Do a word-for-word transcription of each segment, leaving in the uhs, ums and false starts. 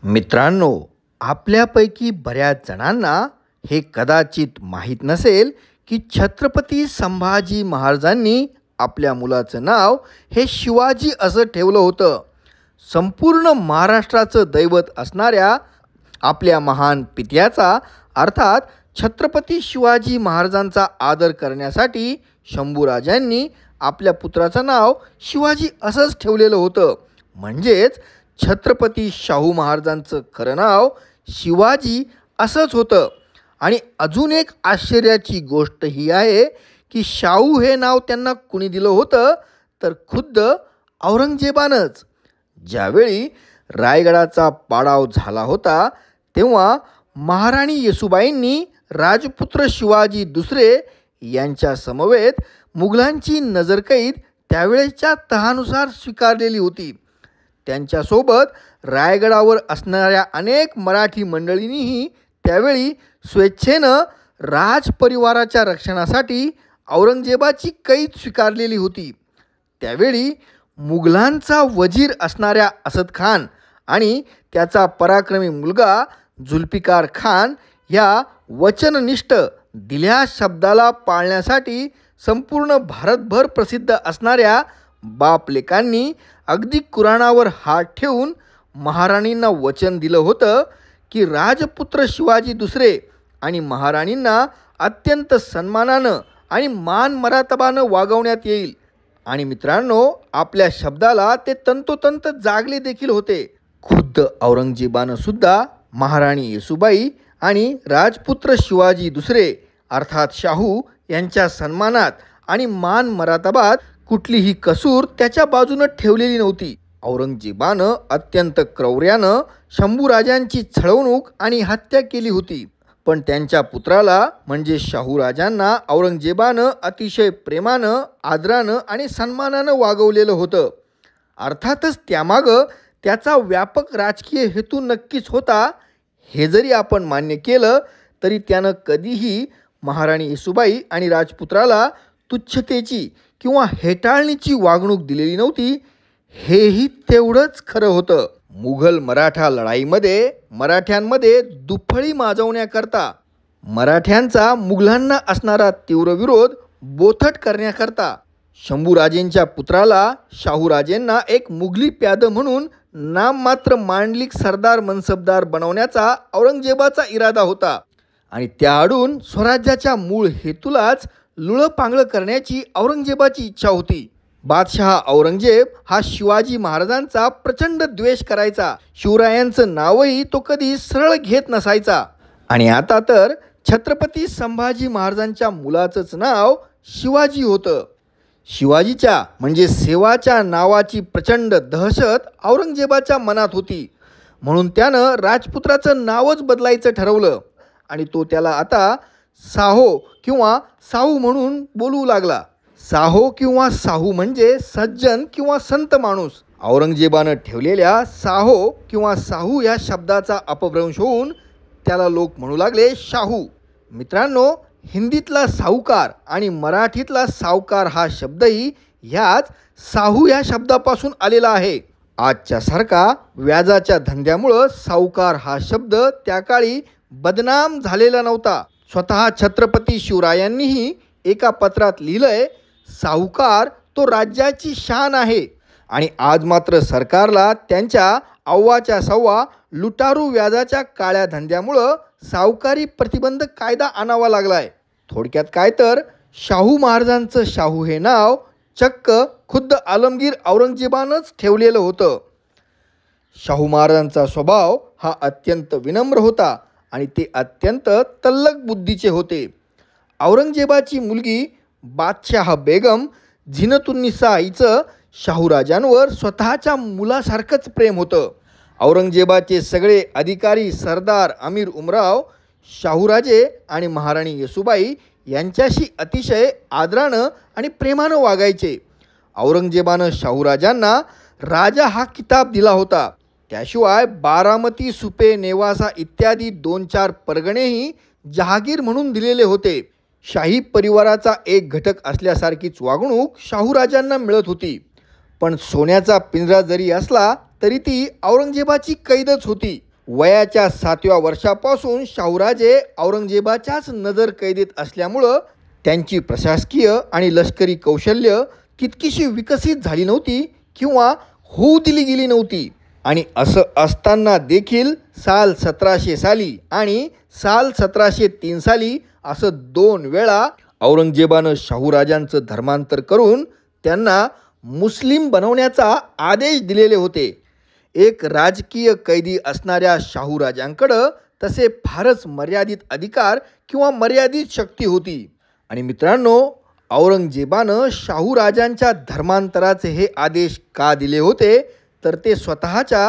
मित्रांनो, आपल्यापैकी बऱ्याच जणांना हे कदाचित माहीत नसेल की छत्रपती संभाजी महाराजांनी आपल्या मुलाचं नाव हे शिवाजी असं ठेवलं होतं. संपूर्ण महाराष्ट्राचं दैवत असणाऱ्या आपल्या महान पित्याचा अर्थात छत्रपती शिवाजी महाराजांचा आदर करण्यासाठी शंभूराजांनी आपल्या पुत्राचं नाव शिवाजी असंच ठेवलेलं होतं. म्हणजेच छत्रपती शाहू महाराजांचं खरं नाव शिवाजी असंच होतं. आणि अजून एक आश्चर्याची गोष्ट ही आहे की शाहू हे नाव त्यांना कुणी दिलं होतं तर खुद्द औरंगजेबानंच. ज्यावेळी रायगडाचा पाडाव झाला होता तेव्हा महाराणी येसूबाईंनी राजपुत्र शिवाजी दुसरे यांच्या समवेत मुघलांची नजरकैद त्यावेळेच्या तहानुसार स्वीकारलेली होती. त्यांच्यासोबत रायगडावर असणाऱ्या अनेक मराठी मंडळींनीही त्यावेळी स्वेच्छेनं राजपरिवाराच्या रक्षणासाठी औरंगजेबाची कैद स्वीकारलेली होती. त्यावेळी मुघलांचा वजीर असणाऱ्या असद खान आणि त्याचा पराक्रमी मुलगा जुल्फिकार खान या वचननिष्ठ दिल्या शब्दाला पाळण्यासाठी संपूर्ण भारतभर प्रसिद्ध असणाऱ्या बापलेकांनी अगदी कुराणावर हात ठेवून महाराणींना वचन दिलं होतं की राजपुत्र शिवाजी दुसरे आणि महाराणींना अत्यंत सन्मानानं आणि मान मरातबानं वागवण्यात येईल. आणि मित्रांनो, आपल्या शब्दाला ते तंतोतंत जागले देखील होते. खुद्द औरंगजेबानं सुद्धा महाराणी येसूबाई आणि राजपुत्र शिवाजी दुसरे अर्थात शाहू यांच्या सन्मानात आणि मान मरातबात कुठलीही कसूर त्याच्या बाजूनं ठेवलेली नव्हती. औरंगजेबानं अत्यंत क्रौर्यानं शंभूराजांची छळवणूक आणि हत्या केली होती. पण त्यांच्या पुत्राला म्हणजे शाहूराजांना औरंगजेबानं अतिशय प्रेमानं, आदरानं आणि सन्मानानं वागवलेलं होतं. अर्थातच त्यामागं त्याचा व्यापक राजकीय हेतू नक्कीच होता. हे जरी आपण मान्य केलं तरी त्यानं कधीही महाराणी येसूबाई आणि राजपुत्राला तुच्छतेची किंवा हेटाळणीची वागणूक दिलेली नव्हती. हेही तेवढंच खरं होतं. मुघल मराठा लढाईमध्ये मराठ्यांमध्ये दुफळी माजवण्याकरता, मराठ्यांचा मुघलांना असणारा तीव्र विरोध बोथट करण्याकरता शंभूराजेंच्या पुत्राला शाहूराजेंना एक मुघली प्याद म्हणून नाममात्र मांडलिक सरदार मनसबदार बनवण्याचा औरंगजेबाचा इरादा होता. आणि त्याआडून स्वराज्याच्या मूळ हेतूलाच लुळंपांगळं करण्याची औरंगजेबाची इच्छा होती. बादशहा औरंगजेब हा शिवाजी महाराजांचा प्रचंड द्वेष करायचा. शिवरायांचं नावही तो कधी सरळ घेत नसायचा. आणि आता तर छत्रपती संभाजी महाराजांच्या मुलाचंच नाव शिवाजी होतं. शिवाजीच्या म्हणजे सेवाच्या नावाची प्रचंड दहशत औरंगजेबाच्या मनात होती. म्हणून त्यानं राजपुत्राचं नावच बदलायचं ठरवलं आणि तो त्याला आता साहो किंवा साहू म्हणून बोलू लागला. साहो किंवा साहू म्हणजे सज्जन किंवा संत माणूस. औरंगजेबानं ठेवलेल्या साहो किंवा साहू या शब्दाचा अपभ्रंश होऊन त्याला लोक म्हणू लागले शाहू. मित्रांनो, हिंदीतला साहुकार आणि मराठीतला सावकार हा शब्दही ह्याच साहू या शब्दापासून आलेला आहे. आजच्यासारखा व्याजाच्या धंद्यामुळं सावकार हा शब्द त्या काळी बदनाम झालेला नव्हता. स्वतः छत्रपती शिवरायांनीही एका पत्रात लिहिलंय, साहुकार तो राज्याची शान आहे. आणि आज मात्र सरकारला त्यांच्या अव्वाच्या सव्वा लुटारू व्याजाच्या काळ्या धंद्यामुळं सावकारी प्रतिबंध कायदा आणावा लागलाय. थोडक्यात काय तर शाहू महाराजांचं शाहू हे नाव चक्क खुद्द आलमगीर औरंगजेबानंच ठेवलेलं होतं. शाहू महाराजांचा स्वभाव हा अत्यंत विनम्र होता आणि ते अत्यंत तल्लख बुद्धीचे होते. औरंगजेबाची मुलगी बादशाह बेगम झिनतुन्निसा हिचं शाहूराजांवर स्वतःच्या मुलासारखंच प्रेम होतं. औरंगजेबाचे सगळे अधिकारी, सरदार, अमीर उमराव शाहूराजे आणि महाराणी येसूबाई यांच्याशी अतिशय आदरानं आणि प्रेमानं वागायचे. औरंगजेबानं शाहूराजांना राजा हा किताब दिला होता. त्याशिवाय बारामती, सुपे, नेवासा इत्यादी दोन चार परगणेही जहागीर म्हणून दिलेले होते. शाही परिवाराचा एक घटक असल्यासारखीच वागणूक शाहूराजांना मिळत होती. पण सोन्याचा पिंजरा जरी असला तरी ती औरंगजेबाची कैदच होती. वयाच्या सातव्या वर्षापासून शाहूराजे औरंगजेबाच्याच नजर कैदेत असल्यामुळं त्यांची प्रशासकीय आणि लष्करी कौशल्य तितकीशी विकसित झाली नव्हती किंवा होऊ दिली गेली नव्हती. आणि असं असताना देखील साल सतराशे साली आणि साल सतराशे तीन साली असं दोन वेळा औरंगजेबानं शाहूराजांचं धर्मांतर करून त्यांना मुस्लिम बनवण्याचा आदेश दिलेले होते. एक राजकीय कैदी असणाऱ्या शाहूराजांकडं तसे फारच मर्यादित अधिकार किंवा मर्यादित शक्ती होती. आणि मित्रांनो, औरंगजेबानं शाहूराजांच्या धर्मांतराचे हे आदेश का दिले होते, तर ते स्वतःच्या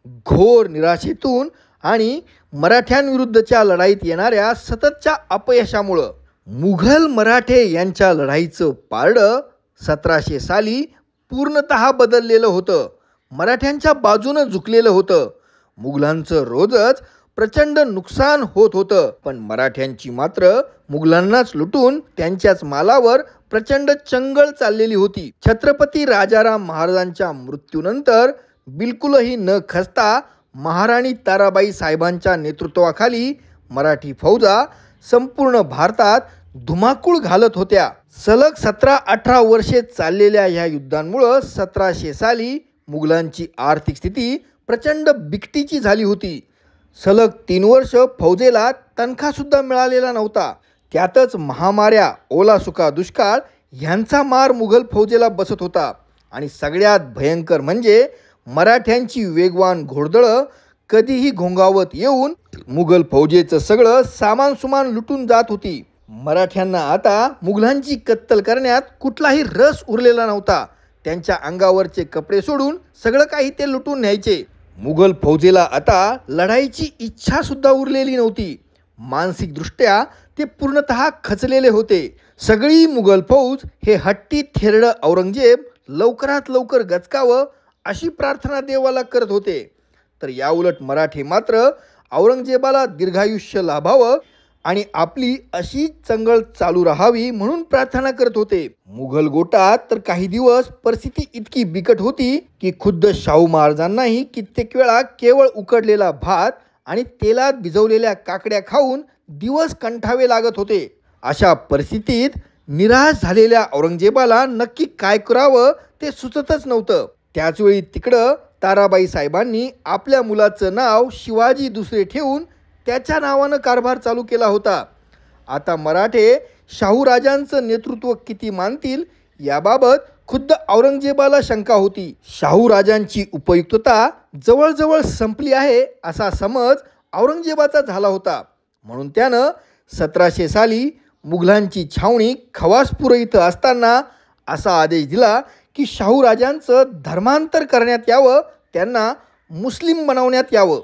घोर निराशेतून आणि मराठ्यांविरुद्धच्या लढाईत येणाऱ्या सततच्या अपयशामुळं. मुघल मराठे यांच्या लढाईचं पारडं सतराशे साली पूर्णतः बदललेलं होतं. मराठ्यांच्या बाजूनं झुकलेलं होतं. मुघलांचं रोजच प्रचंड नुकसान होत होतं, पण मराठ्यांची मात्र मुघलांनाच लुटून त्यांच्याच मालावर प्रचंड चंगळ चाललेली होती. छत्रपती राजाराम महाराजांच्या मृत्यूनंतर बिलकुलही न खचता महाराणी ताराबाई साहेबांच्या नेतृत्वाखाली मराठी फौजा संपूर्ण भारतात धुमाकूळ घालत होत्या. सलग सतरा अठरा वर्षे चाललेल्या ह्या युद्धांमुळं सतराशे साली मुघलांची आर्थिक स्थिती प्रचंड बिकटीची झाली होती. सलग तीन वर्ष फौजेला तनखासुद्धा मिळालेला नव्हता. त्यातच महामाऱ्या, ओला सुका दुष्काळ ह्यांचा मार मुघल फौजेला बसत होता. आणि सगळ्यात भयंकर म्हणजे मराठ्यांची वेगवान घोडदळं कधीही घोंगावत येऊन मुघल फौजेचं सगळं सामान सुमान लुटून जात होती. मराठ्यांना आता मुघलांची कत्तल करण्यात कुठलाही रस उरलेला नव्हता. त्यांच्या अंगावरचे कपडे सोडून सगळं काही ते लुटून न्यायचे. मुघल फौजेला आता लढाईची इच्छा सुद्धा उरलेली नव्हती. मानसिकदृष्ट्या ते पूर्णतः खचलेले होते. सगळी मुघल फौज हे हट्टी थेरडं औरंगजेब लवकरात लवकर गचकावं अशी प्रार्थना देवाला करत होते. तर याउलट मराठे मात्र औरंगजेबाला दीर्घायुष्य लाभावं आणि आपली अशी चंगळ चालू राहावी म्हणून प्रार्थना करत होते. मुघल गोटात तर काही दिवस परिस्थिती इतकी बिकट होती की खुद्द शाहू महाराजांनाही कित्येक वेळा केवळ उकडलेला भात आणि तेलात भिजवलेल्या काकड्या खाऊन दिवस कंठावे लागत होते. अशा परिस्थितीत निराश झालेल्या औरंगजेबाला नक्की काय करावं ते सुचतच नव्हतं. त्याचवेळी तिकडं ताराबाई साहेबांनी आपल्या मुलाचं नाव शिवाजी दुसरे ठेवून त्याच्या नावानं कारभार चालू केला होता. आता मराठे शाहूराजांचं नेतृत्व किती मानतील याबाबत खुद्द औरंगजेबाला शंका होती. शाहूराजांची उपयुक्तता जवळजवळ संपली आहे असा समज औरंगजेबाचा झाला होता. म्हणून त्यानं सतराशे साली मुघलांची छावणी खवासपूर इथं असताना असा आदेश दिला की शाहूराजांचं धर्मांतर करण्यात यावं, त्यांना मुस्लिम बनवण्यात यावं.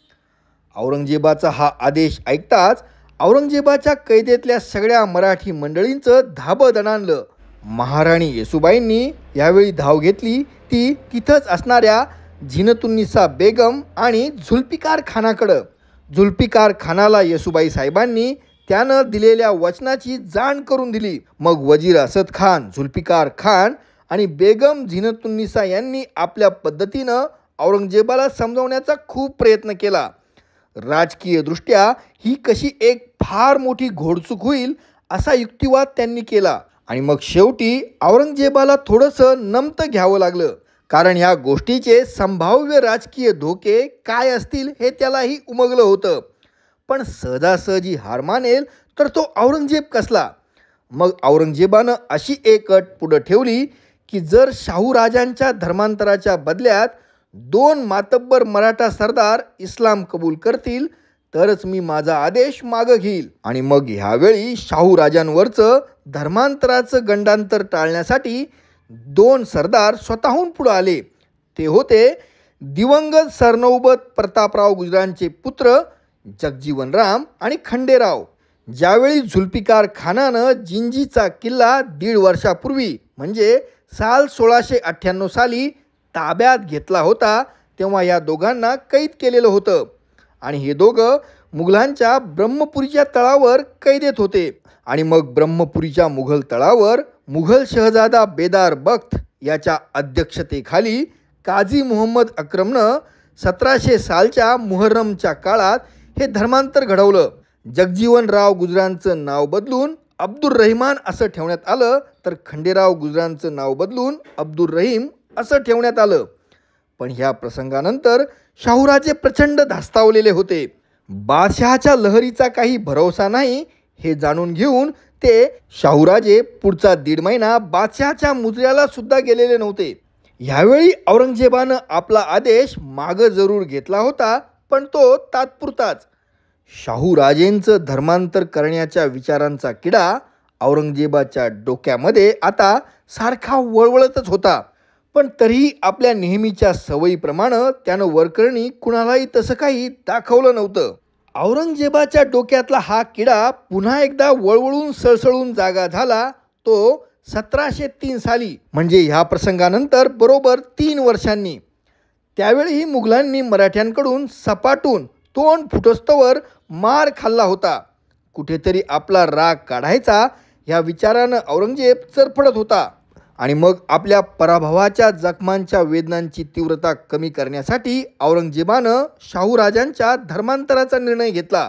औरंगजेबाचा हा आदेश ऐकताच औरंगजेबाच्या कैदेतल्या सगळ्या मराठी मंडळींचं धाबं दणाणलं. महाराणी येसूबाईंनी यावेळी धाव घेतली ती तिथंच असणाऱ्या झिनतुन्निसा बेगम आणि झुल्फिकार खानाकडं. झुल्फिकार खानाला येसूबाई साहेबांनी त्यानं दिलेल्या वचनाची जाण करून दिली. मग वजीर असद खान, झुल्फिकार खान आणि बेगम झिनतुन्निसा यांनी आपल्या पद्धतीनं औरंगजेबाला समजावण्याचा खूप प्रयत्न केला. राजकीयदृष्ट्या ही कशी एक फार मोठी घोडचूक होईल असा युक्तिवाद त्यांनी केला. आणि मग शेवटी औरंगजेबाला थोडंसं नमतं घ्यावं लागलं, कारण ह्या गोष्टीचे संभाव्य राजकीय धोके काय असतील हे त्यालाही उमगलं होतं. पण सहजासहजी हार मानेल तर तो औरंगजेब कसला. मग औरंगजेबानं अशी एक अट पुढं ठेवली की जर शाहूराजांच्या धर्मांतराच्या बदल्यात दोन मातब्बर मराठा सरदार इस्लाम कबूल करतील तरच मी माझा आदेश मागं घेईल. आणि मग ह्यावेळी शाहूराजांवरचं धर्मांतराचं गंडांतर टाळण्यासाठी दोन सरदार स्वतःहून पुढं आले. ते होते दिवंगत सरनौबत प्रतापराव गुजरांचे पुत्र जगजीवनराम आणि खंडेराव. ज्यावेळी झुल्फिकार खानानं जिंजीचा किल्ला दीड वर्षापूर्वी म्हणजे साल सोळाशे अठ्ठ्याण्णव साली ताब्यात घेतला होता तेव्हा या दोघांना कैद केलेलं होतं. आणि हे दोघं मुघलांच्या ब्रह्मपुरीच्या तळावर कैदेत होते. आणि मग ब्रह्मपुरीच्या मुघल तळावर मुघल शहजादा बेदार बख्त याच्या अध्यक्षतेखाली काझी मुहम्मद अक्रमनं सतराशे सालच्या मुहर्रमच्या काळात हे धर्मांतर घडवलं. जगजीवनराव गुजरांचं नाव बदलून अब्दुर रहिमान असं ठेवण्यात आलं, तर खंडेराव गुजरांचं नाव बदलून अब्दुर रहीम असं ठेवण्यात आलं. पण ह्या प्रसंगानंतर शाहूराजे प्रचंड धास्तावलेले होते. बादशहाच्या लहरीचा काही भरोसा नाही हे जाणून घेऊन ते शाहूराजे पुढचा दीड महिना बादशहाच्या मुजऱ्याला सुद्धा गेलेले नव्हते. ह्यावेळी औरंगजेबानं आपला आदेश मागं जरूर घेतला होता, पण तो तात्पुरताच. शाहूराजेंचं धर्मांतर करण्याच्या विचारांचा किडा औरंगजेबाच्या डोक्यामध्ये आता सारखा वळवळतच होता. पण तरीही आपल्या नेहमीच्या सवयीप्रमाणे त्यानं वरकरणी कुणालाही तसं काही दाखवलं नव्हतं. औरंगजेबाच्या डोक्यातला हा किडा पुन्हा एकदा वळवळून सळसळून जागा झाला तो सतराशे तीन साली, म्हणजे ह्या प्रसंगानंतर बरोबर तीन वर्षांनी. त्यावेळीही मुघलांनी मराठ्यांकडून सपाटून तोंड फुटस्तवर मार खाल्ला होता. कुठेतरी आपला राग काढायचा ह्या विचारानं औरंगजेब चरफडत होता. आणि मग आपल्या पराभवाच्या जखमांच्या वेदनांची तीव्रता कमी करण्यासाठी औरंगजेबानं शाहूराजांच्या धर्मांतराचा निर्णय घेतला.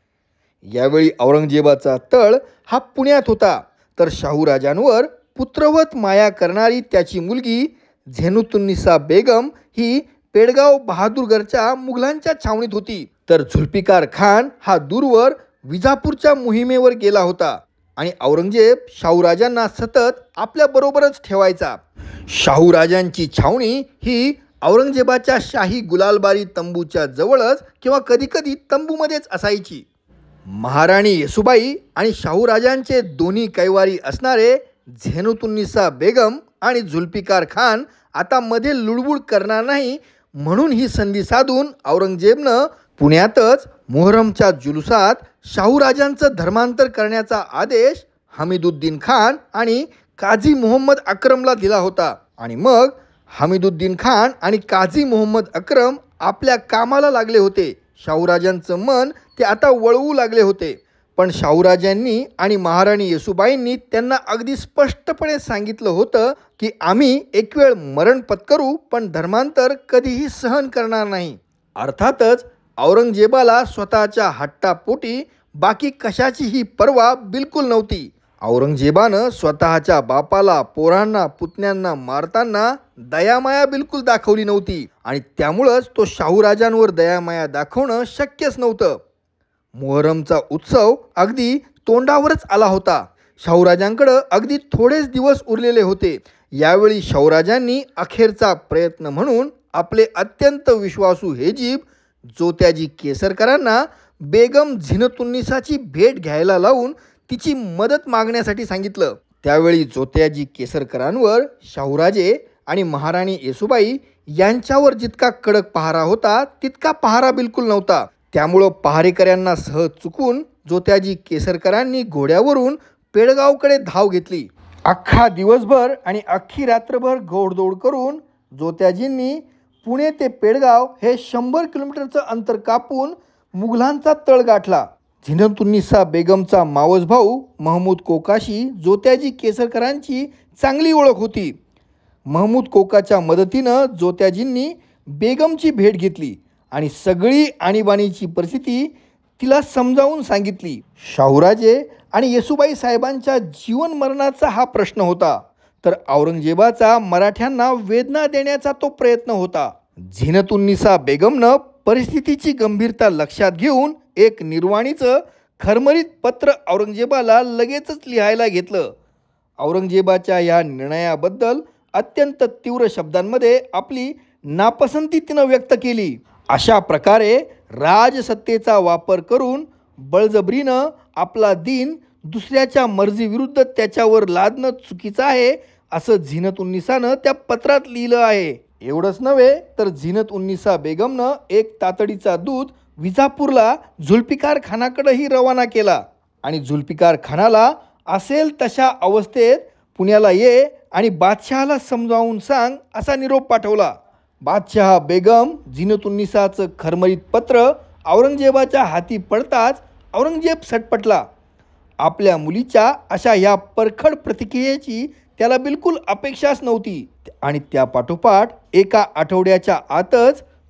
यावेळी औरंगजेबाचा तळ हा पुण्यात होता, तर शाहूराजांवर पुत्रवत माया करणारी त्याची मुलगी झेनुतुन्निसा बेगम ही पेडगाव बहादूरगडच्या मुघलांच्या छावणीत होती. तर झुल्फिकार खान हा दूरवर विजापूरच्या मोहिमेवर गेला होता आणि औरंगजेब शाहूराजांना सतत आपल्याबरोबरच ठेवायचा. शाहूराजांची छावणी ही औरंगजेबाच्या शाही गुलालबारी तंबूच्या जवळच किंवा कधीकधी तंबूमध्येच असायची. महाराणी येसुबाई आणि शाहूराजांचे दोन्ही कैवारी असणारे झेनुतुन्निसा बेगम आणि झुल्फिकार खान आता मध्ये लुडबुड करणार नाही म्हणून ही संधी साधून औरंगजेबनं पुण्यातच मुहर्रमच्या जुलुसात शाहूराजांचं धर्मांतर करण्याचा आदेश हमीदुद्दीन खान आणि काझी मोहम्मद अक्रमला दिला होता. आणि मग हमीदुद्दीन खान आणि काझी मोहम्मद अक्रम आपल्या कामाला लागले होते. शाहूराजांचं मन ते आता वळवू लागले होते. पण शाहूराजांनी आणि महाराणी येसुबाईंनी त्यांना अगदी स्पष्टपणे सांगितलं होतं की आम्ही एक वेळ मरण पत्करू, पण धर्मांतर कधीही सहन करणार नाही. अर्थातच औरंगजेबाला स्वतःच्या हट्टापोटी बाकी कशाचीही पर्वा बिलकुल नव्हती. औरंगजेबानं स्वतःच्या बापाला, पोरांना, पुतण्यांना मारताना दयामाया बिलकुल दाखवली नव्हती आणि त्यामुळंच तो शाहूराजांवर दयामाया दाखवणं शक्यच नव्हतं. मुहर्रमचा उत्सव अगदी तोंडावरच आला होता. शाहूराजांकडं अगदी थोडेच दिवस उरलेले होते. यावेळी शाहूराजांनी अखेरचा प्रयत्न म्हणून आपले अत्यंत विश्वासू हेजीब जोत्याजी केसरकरांना बेगम झिनतुन्निसाची भेट घ्यायला लावून तिची मदत मागण्यासाठी सांगितलं. त्यावेळी जोत्याजी केसरकरांवर शाहूराजे आणि महाराणी येसुबाई यांच्यावर जितका कडक पहारा होता तितका पहारा बिलकुल नव्हता. त्यामुळं पहारेकऱ्यांना सहज चुकून जोत्याजी केसरकरांनी घोड्यावरून पेडगावकडे धाव घेतली. अख्खा दिवसभर आणि अख्खी रात्रभर घोडदौड करून जोत्याजींनी पुणे ते पेडगाव हे शंभर किलोमीटरचं अंतर कापून मुघलांचा तळ गाठला. झिनतुन्निसा बेगमचा मावस भाऊ महमूद कोकाशी जोत्याजी केसरकरांची चांगली ओळख होती. महमूद कोकाच्या मदतीनं जोत्याजींनी बेगमची भेट घेतली आणि सगळी आणीबाणीची परिस्थिती तिला समजावून सांगितली. शाहूराजे आणि येसुबाई साहेबांच्या जीवन मरणाचा हा प्रश्न होता, तर औरंगजेबाचा मराठ्यांना वेदना देण्याचा तो प्रयत्न होता. झिनतुन्निसा बेगमनं परिस्थितीची गंभीरता लक्षात घेऊन एक निर्वाणीचं खरमरीत पत्र औरंगजेबाला लगेचच लिहायला घेतलं. औरंगजेबाच्या या निर्णयाबद्दल अत्यंत तीव्र शब्दांमध्ये आपली नापसंती तिनं व्यक्त केली. अशा प्रकारे राजसत्तेचा वापर करून बळजबरीनं आपला दीन दुसऱ्याच्या मर्जीविरुद्ध त्याच्यावर लादणं चुकीचं आहे असं झिनतुन्निसानं त्या पत्रात लिहिलं आहे. एवढंच नव्हे तर झिनतुन्निसा बेगमनं एक तातडीचा दूत विजापूरला झुल्फिकार खानाकडेही रवाना केला आणि झुल्फिकार खानाला असेल तशा अवस्थेत पुण्याला ये आणि बादशहाला समजावून सांग असा निरोप पाठवला. बादशहा बेगम झिनतुन्निसाचं खरमरीत पत्र औरंगजेबाच्या हाती पडताच औरंगजेब सटपटला. आपल्या मुलीच्या अशा ह्या परखड प्रतिक्रियेची त्याला बिलकुल अपेक्षाच नव्हती आणि त्या पाठोपाठ एका आठवड्याच्या आतच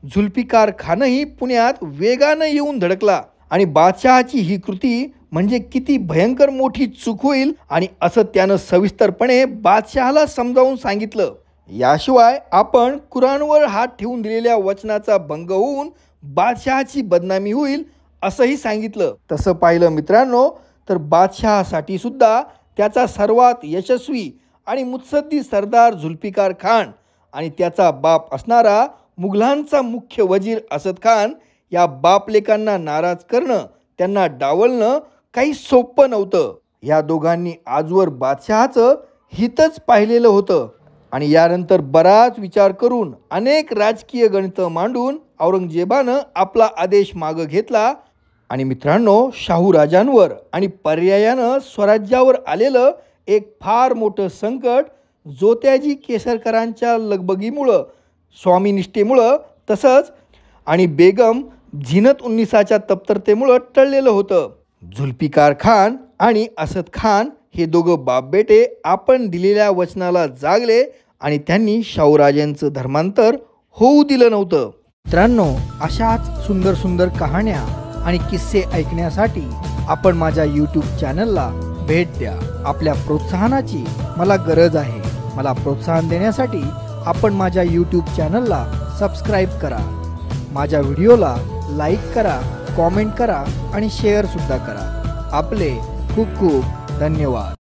जुल्फिकार खानही पुण्यात वेगानं येऊन धडकला आणि बादशहाची ही कृती म्हणजे किती भयंकर मोठी चूक होईल आणि असं त्यानं सविस्तरपणे बादशहाला समजावून सांगितलं. याशिवाय आपण कुराणवर हात ठेवून दिलेल्या वचनाचा भंग होऊन बादशहाची बदनामी होईल असंही सांगितलं. तसं पाहिलं मित्रांनो तर बादशहासाठी सुद्धा त्याचा सर्वात यशस्वी आणि मुत्सद्दी सरदार जुल्फिकार खान आणि त्याचा बाप असणारा मुघलांचा मुख्य वजीर असद खान या बापलेकांना नाराज करणं, त्यांना डावलणं काही सोपं नव्हतं. या दोघांनी आजवर बादशहाचं हितच पाहिलेलं होतं आणि यानंतर बराच विचार करून अनेक राजकीय गणितं मांडून औरंगजेबानं आपला आदेश मागं घेतला आणि मित्रांनो शाहू राजांवर आणि पर्यायानं स्वराज्यावर आलेलं एक फार मोठं संकट जोत्याजी केसरकरांच्या लगबगीमुळं, स्वामीनिष्ठेमुळं तसंच आणि बेगम झीनत उन्निसाच्या तत्परतेमुळं टळलेलं होतं. जुल्फिकार खान आणि असद खान हे दोघं बाप बेटे आपण दिलेल्या वचनाला जागले आणि त्यांनी शाहूराजांचं धर्मांतर होऊ दिलं नव्हतं. मित्रांनो, अशाच सुंदर सुंदर कहाण्या आणि किस्से ऐकण्यासाठी आपण माझ्या यूट्यूब चॅनलला भेट द्या. आपल्या प्रोत्साहनाची मला गरज आहे. मला प्रोत्साहन देण्यासाठी आपण माझ्या यूट्यूब चॅनलला सबस्क्राईब करा. माझ्या व्हिडिओला लाईक करा, कॉमेंट करा आणि शेअरसुद्धा करा. आपले खूप खूप धन्यवाद.